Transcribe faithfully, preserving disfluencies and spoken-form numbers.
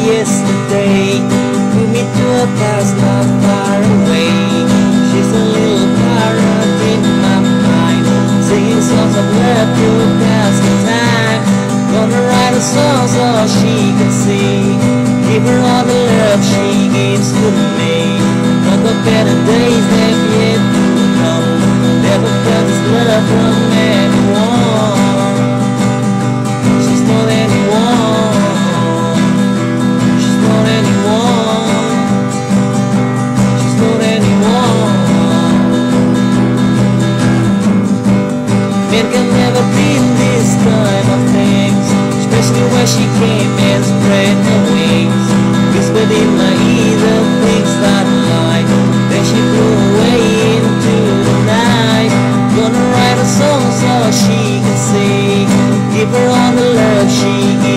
yesterday. We meet to a past not far away. She's a little parrot in my mind, singing songs of love to pass the time. Gonna write a song so she can see, give her all the love she gives to me. Not the better days have yet to come, never felt this love from anyone. She's not anyone, she's not anyone, she's not anyone. Men can never be this kind of things, especially when she came and spread her wings, whispered in my ear the things that I like. Then she flew away into the night. Gonna write a song so she can sing, give her all the love she gives.